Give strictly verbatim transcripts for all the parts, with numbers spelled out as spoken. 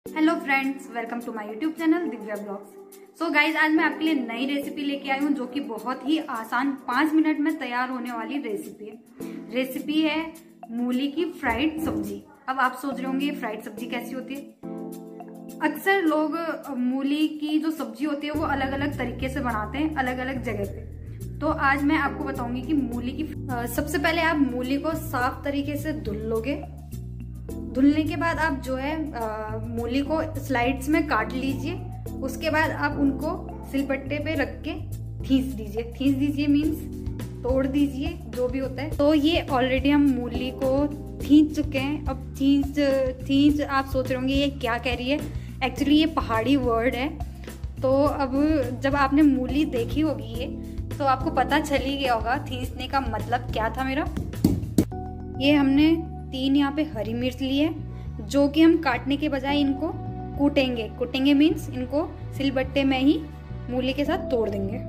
Hello friends, welcome to my YouTube channel Divya blogs. So guys, आज मैं आपके लिए नई रेसिपी लेके आई हूँ जो कि बहुत ही आसान पाँच मिनट में तैयार होने वाली रेसिपी है। रेसिपी है मूली की फ्राइड सब्जी। अब आप सोच रहे होंगे फ्राइड सब्जी कैसी होती है। अक्सर लोग मूली की जो सब्जी होती है वो अलग अलग तरीके से बनाते हैं अलग अलग जगह पे। तो आज मैं आपको बताऊंगी कि मूली की सबसे पहले आप मूली को साफ तरीके से धुल लोगे। धुलने के बाद आप जो है आ, मूली को स्लाइड्स में काट लीजिए। उसके बाद आप उनको सिलबट्टे पे रख के थीस दीजिए। थीस दीजिए मीन्स तोड़ दीजिए, जो भी होता है। तो ये ऑलरेडी हम मूली को थींच चुके हैं। अब थींच थींच आप सोच रहे होंगे ये क्या कह रही है। एक्चुअली ये पहाड़ी वर्ड है। तो अब जब आपने मूली देखी होगी ये, तो आपको पता चल ही गया होगा थींचने का मतलब क्या था मेरा। ये हमने तीन यहाँ पे हरी मिर्च ली है जो कि हम काटने के बजाय इनको कूटेंगे। कूटेंगे मीन्स इनको सिलबट्टे में ही मूली के साथ तोड़ देंगे।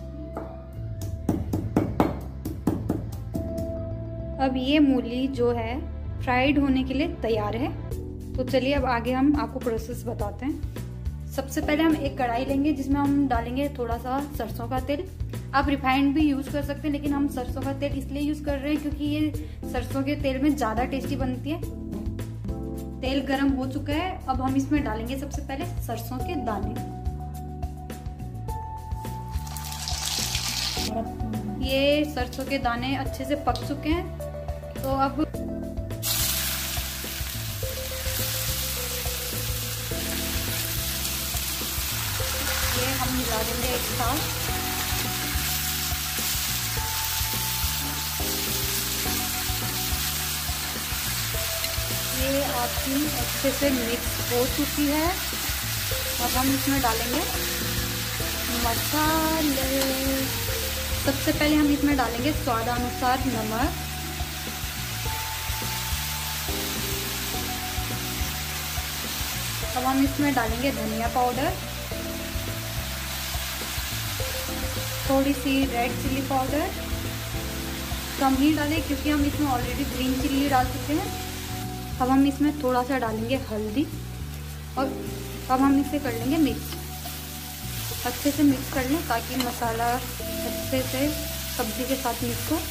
अब ये मूली जो है फ्राइड होने के लिए तैयार है। तो चलिए अब आगे हम आपको प्रोसेस बताते हैं। सबसे पहले हम एक कढ़ाई लेंगे जिसमें हम डालेंगे थोड़ा सा सरसों का तेल। आप रिफाइंड भी यूज कर सकते हैं, लेकिन हम सरसों का तेल इसलिए यूज कर रहे हैं क्योंकि ये सरसों के तेल में ज्यादा टेस्टी बनती है। तेल गरम हो चुका है। अब हम इसमें डालेंगे सबसे पहले सरसों के दाने। ये सरसों के दाने अच्छे से पक चुके हैं। तो अब ये हम मिला देंगे एक साथ। ये आपकी अच्छे से मिक्स हो चुकी है। अब हम इसमें डालेंगे मसाले। सबसे पहले हम इसमें डालेंगे स्वादानुसार नमक। अब हम इसमें डालेंगे धनिया पाउडर, थोड़ी सी रेड चिली पाउडर। कम ही डालें क्योंकि हम इसमें ऑलरेडी ग्रीन चिल्ली डाल चुके हैं। अब हम इसमें थोड़ा सा डालेंगे हल्दी और अब हम इसे कर लेंगे मिक्स। अच्छे से मिक्स कर लें ताकि मसाला अच्छे से सब्जी के साथ मिक्स हो।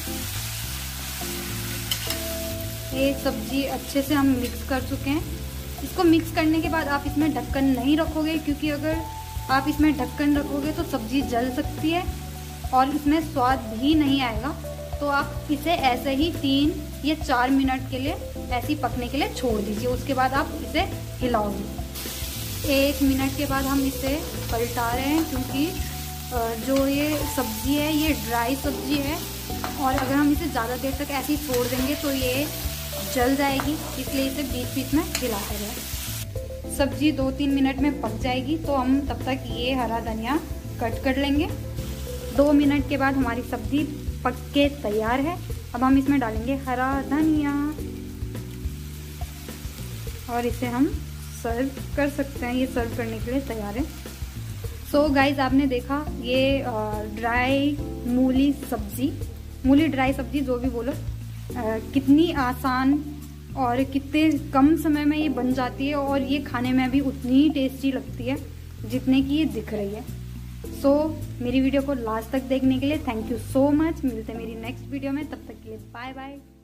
ये सब्जी अच्छे से हम मिक्स कर चुके हैं। इसको मिक्स करने के बाद आप इसमें ढक्कन नहीं रखोगे, क्योंकि अगर आप इसमें ढक्कन रखोगे तो सब्जी जल सकती है और इसमें स्वाद भी नहीं आएगा। तो आप इसे ऐसे ही तीन या चार मिनट के लिए ऐसे ही पकने के लिए छोड़ दीजिए। उसके बाद आप इसे हिलाओगे। एक मिनट के बाद हम इसे पलटा रहे हैं क्योंकि जो ये सब्जी है ये ड्राई सब्जी है और अगर हम इसे ज़्यादा देर तक ऐसे ही छोड़ देंगे तो ये जल जाएगी। इसलिए इसे बीच बीच में हिलाते रहें। सब्जी दो तीन मिनट में पक जाएगी तो हम तब तक ये हरा धनिया कट कर लेंगे। दो मिनट के बाद हमारी सब्जी पक के तैयार है। अब हम इसमें डालेंगे हरा धनिया और इसे हम सर्व कर सकते हैं। ये सर्व करने के लिए तैयार है। सो so गाइज, आपने देखा ये ड्राई मूली सब्जी, मूली ड्राई सब्जी जो भी बोलो, आ, कितनी आसान और कितने कम समय में ये बन जाती है और ये खाने में भी उतनी ही टेस्टी लगती है जितने की ये दिख रही है। सो so, मेरी वीडियो को लास्ट तक देखने के लिए थैंक यू सो मच। मिलते हैं मेरी नेक्स्ट वीडियो में, तब तक के लिए बाय बाय।